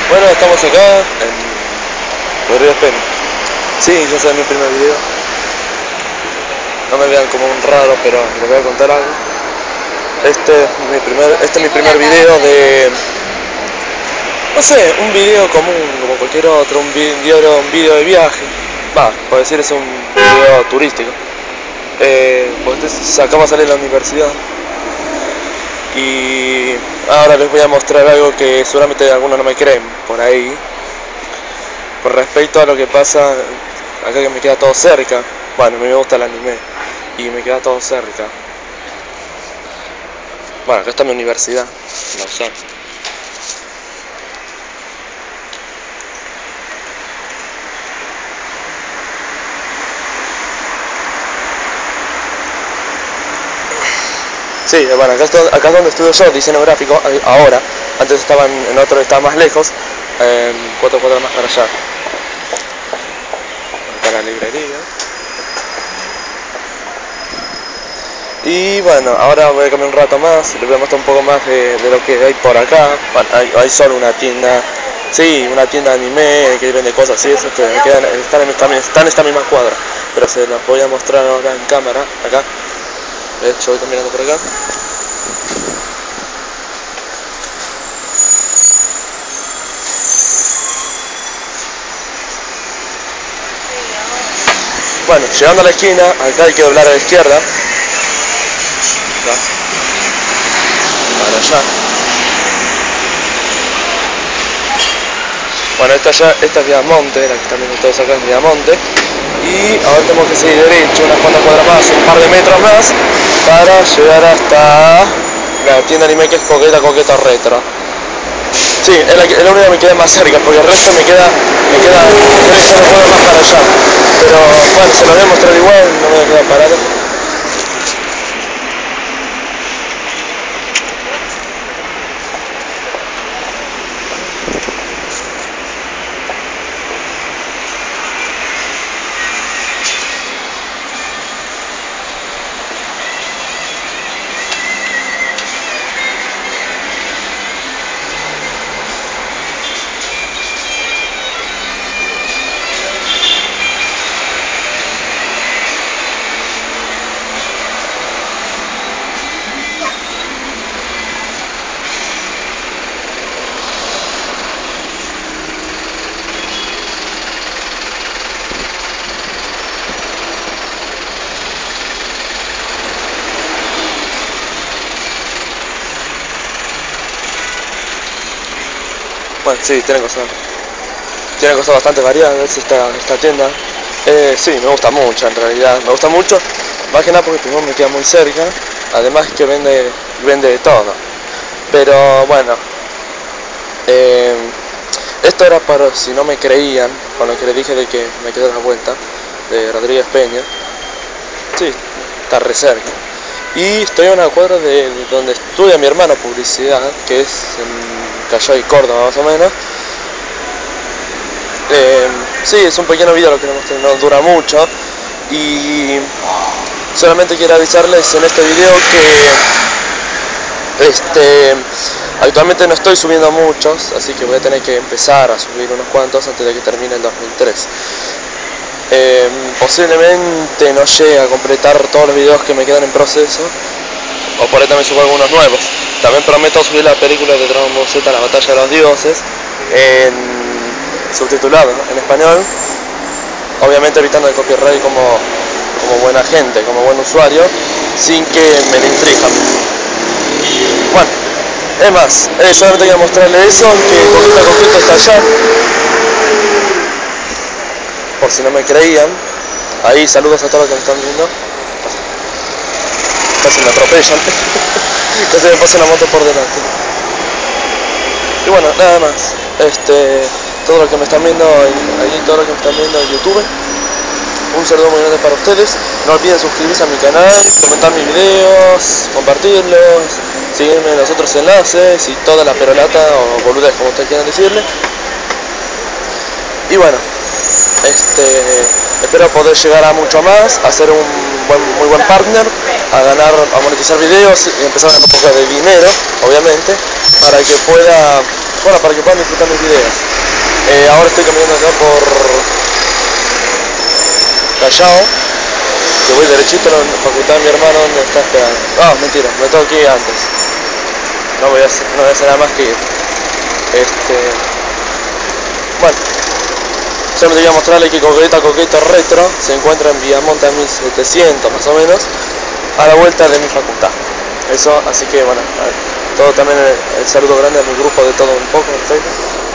Bueno, estamos acá en Rodríguez Peña. Sí, ya sea mi primer video. No me vean como un raro, pero les voy a contar algo. Este es mi primer video de... No sé, un video común, como cualquier otro, un video de viaje. Va, por decir es un video turístico. Pues acabo de salir de la universidad. Y ahora les voy a mostrar algo que seguramente algunos no me creen por ahí. Con respecto a lo que pasa acá, que me queda todo cerca. Bueno, a mí me gusta el anime y me queda todo cerca. Bueno, acá está mi universidad, la USAC. Sí, bueno, acá es donde estudio yo, diseño gráfico, ahora. Antes estaban en otro que estaba más lejos, 4 cuadras más para allá. Acá la librería. Y bueno, ahora voy a caminar un rato más, les voy a mostrar un poco más de lo que hay por acá. Bueno, hay solo una tienda, sí, una tienda de anime que vende cosas así, eso que están en esta misma cuadra. Pero se las voy a mostrar ahora en cámara, acá. De hecho, voy caminando por acá. Bueno, llegando a la esquina, acá hay que doblar a la izquierda. Acá. Para allá. Bueno, esta es Viamonte, la que están viendo todos acá es Viamonte. Y ahora tenemos que seguir derecho unas cuantas cuadras más, un par de metros más, para llegar hasta la tienda de anime, que es Coqueta Retro. Sí, es la única que me queda más cerca, porque el resto me queda 3 cuadras más para allá. Pero bueno, se lo voy a mostrar igual, no me voy a quedar parado. Bueno, sí, tiene cosas bastante variadas esta tienda. Sí, me gusta mucho en realidad, me gusta mucho, más que nada porque primero me queda muy cerca, además que vende de todo. Pero bueno, esto era para si no me creían, con lo que les dije de que me quedé a la vuelta, de Rodríguez Peña. Sí, está re cerca. Y estoy a una cuadra de donde estudia mi hermano publicidad, que es en Callao y Córdoba más o menos. Sí, es un pequeño video lo que no dura mucho. Y solamente quiero avisarles en este video que actualmente no estoy subiendo muchos, así que voy a tener que empezar a subir unos cuantos antes de que termine el 2003. Posiblemente no llegue a completar todos los videos que me quedan en proceso, o por ahí también subo algunos nuevos. También prometo subir la película de Dragon Ball Z, La Batalla de los Dioses, subtitulado en español, obviamente evitando el copyright como buena gente, como buen usuario, sin que me lo infrijan. Bueno, es más, solamente quiero mostrarle eso, que Coqueta está allá, por si no me creían. Ahí, saludos a todos los que me están viendo. Casi me atropellan. Casi me pasa una moto por delante. Y bueno, nada más. Todo lo que me están viendo ahí, todo lo que me están viendo en YouTube, un saludo muy grande para ustedes. No olviden suscribirse a mi canal, comentar mis videos, compartirlos, seguirme en los otros enlaces y toda la perolata o boludez, como ustedes quieran decirle. Y bueno, espero poder llegar a mucho más, a ser un muy buen partner, a monetizar videos y empezar a ganar un poco de dinero, obviamente, para que pueda bueno, para que puedan disfrutar mis videos. Ahora estoy caminando acá por Callao, que voy derechito a la facultad de mi hermano donde está esperando. Ah, mentira, me tengo que ir antes. No voy a hacer nada más que ir. Bueno, solamente voy a mostrarle que Coqueta Retro se encuentra en Villamonte 1700 más o menos, a la vuelta de mi facultad. Eso, así que bueno, todo también el saludo grande a mi grupo de todo un poco en Facebook.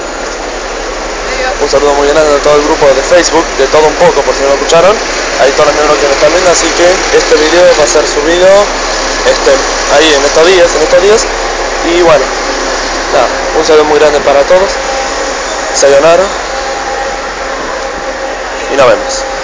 Un saludo muy grande a todo el grupo de Facebook de todo un poco, por si no lo escucharon. Ahí todos los miembros que me están viendo, así que este video va a ser subido ahí en estos días. Y bueno, nada, un saludo muy grande para todos. Sayonara. Y nos vemos.